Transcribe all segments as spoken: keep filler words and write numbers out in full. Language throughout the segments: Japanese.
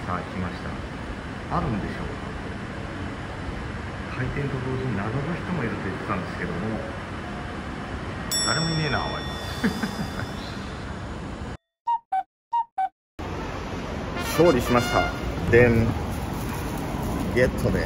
さあ来ました。あるんでしょうか。開店と同時に並ぶ人もいると言ってたんですけども、誰もいねえなおい勝利しました。でんゲットです。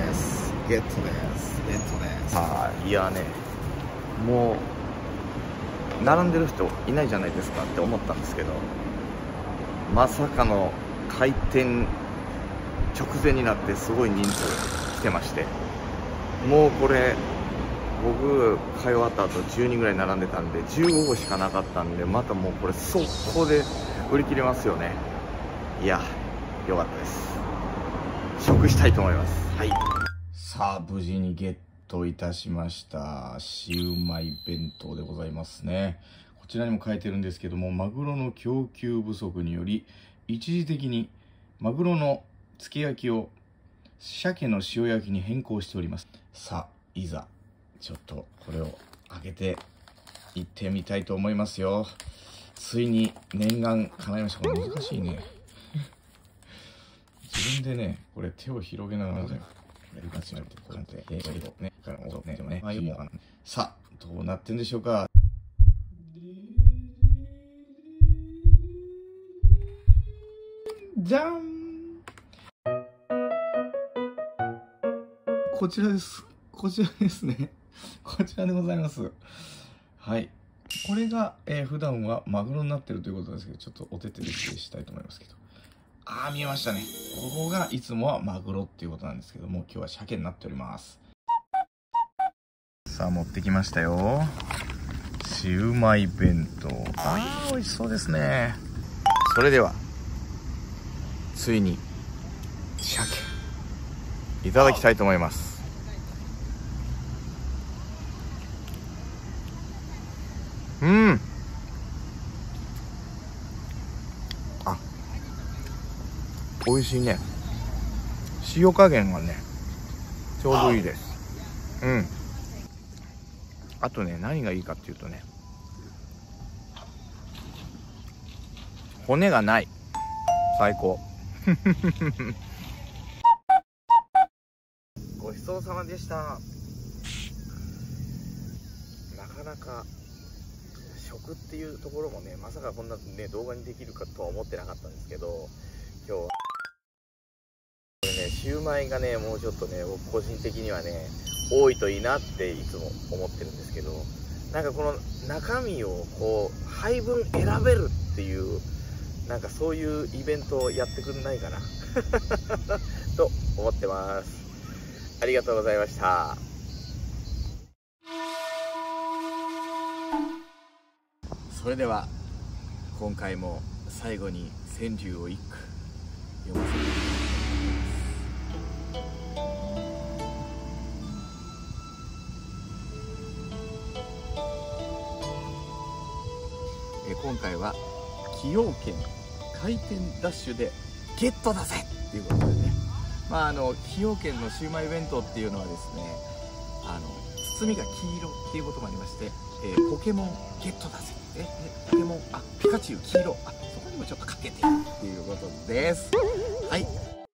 ゲットですゲットです。はい、いやね、もう並んでる人いないじゃないですかって思ったんですけど、まさかの開店直前になってすごい人数来てまして、もうこれ僕買い終わった後じゅうにんぐらい並んでたんでじゅうごこしかなかったんで、またもうこれ速攻で売り切れますよね。いやよかったです。食したいと思います。はい、さあ無事にゲットいたしましたシウマイ弁当でございますね。こちらにも書いてるんですけども、マグロの供給不足により一時的にマグロのつけ焼きを鮭の塩焼きに変更しております。さあいざちょっとこれを開けていってみたいと思いますよ。ついに念願叶いました。これ難しいね自分でねこれ手を広げながらねさあどうなってんでしょうか。じゃん、こちらです。こちらですね。こちらでございます。はい。これが、えー、普段はマグロになってるということですけど、ちょっとお手手で失礼したいと思いますけど。ああ、見えましたね。ここがいつもはマグロっていうことなんですけども、今日は鮭になっております。さあ、持ってきましたよ。シウマイ弁当。ああ、美味しそうですね。それでは、ついに、鮭、いただきたいと思います。うん。あ、美味しいね。塩加減がね、ちょうどいいです。うん。あとね、何がいいかっていうとね、骨がない。最高。ごちそうさまでした。なかなか食っていうところもね、まさかこんなね動画にできるかとは思ってなかったんですけど、今日はこれね、シウマイがねもうちょっとね僕個人的にはね多いといいなっていつも思ってるんですけど、なんかこの中身をこう配分選べるっていう、なんかそういうイベントをやってくんないかなと思ってます。ありがとうございました。それでは今回も最後に川柳を一句読ませていただきます。え今回は崎陽軒開店ダッシュでゲットだぜっていうことでね、まああの崎陽軒のシウマイ弁当っていうのはですね、あの包みが黄色っていうこともありまして、えー、ポケモンゲットだぜ、ええポケモン、あピカチュウ黄色、あそこにもちょっとかけてるっていうことです。はい。